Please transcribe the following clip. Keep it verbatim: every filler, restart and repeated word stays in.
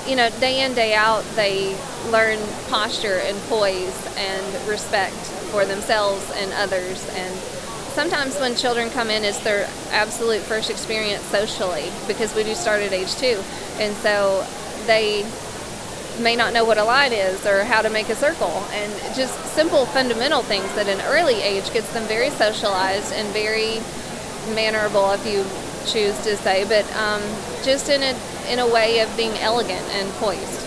you know, day in, day out, they learn posture and poise and respect for themselves and others. And sometimes when children come in, it's their absolute first experience socially, because we do start at age two. And so they may not know what a line is or how to make a circle, and just simple fundamental things at an early age gets them very socialized and very mannerable, if you choose to say, but um, just in a in a way of being elegant and poised.